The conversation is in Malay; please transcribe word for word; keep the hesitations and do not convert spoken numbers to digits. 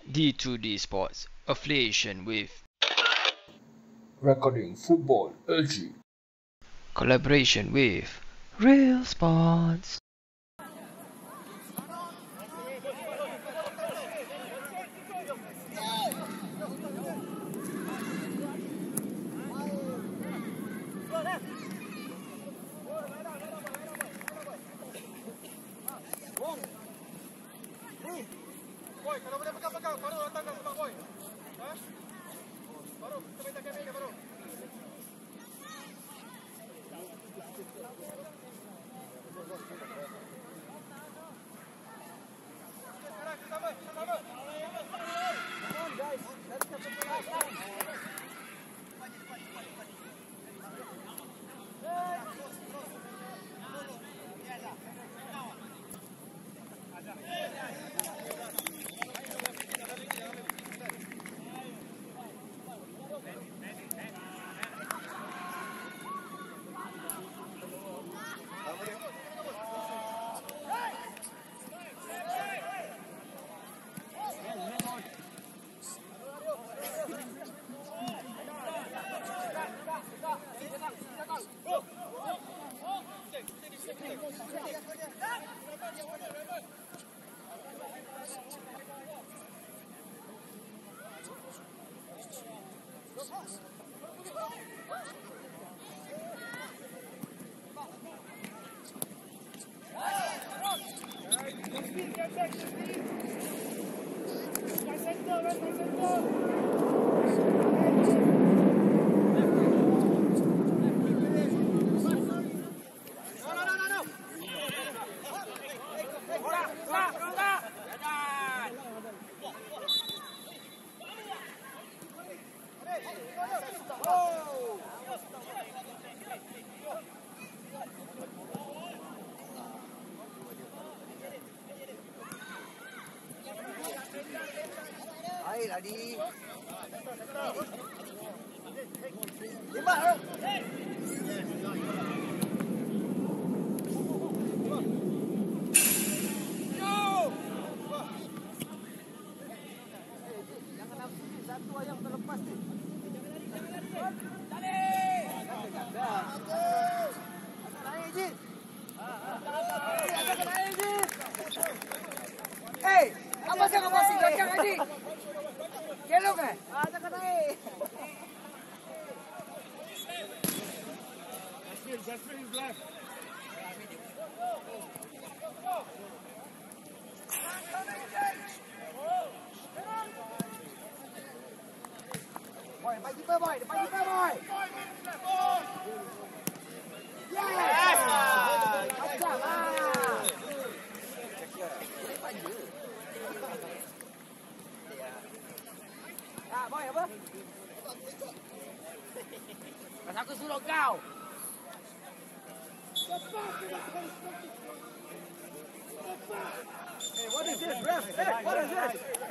D two D Sports, affiliation with Recording Football L G. collaboration with Real Sports. Boy, kalau boleh pegang-pegang, baru datang kat sebab boy. Ha? Baru, kita minta kamera baru. Sekarang kita sama, kita sama. Come on guys, let's get the play. Air tadi. Tembak tu. Jangan nafsu ni, satu ayam terlepas ni. Tali. Naik je. Jangan naik je. Hey, apa saya kau masih gacang tadi? Gelok eh? Ah, jangan naik. Jasmine, Jasmine is left. Boy, depan keeper boy, depan keeper boy. Yes! Macam ah. Depan je. Ah, boy apa? Pasal aku suruh kau. Hey, what is this, ref? Hey, what is this?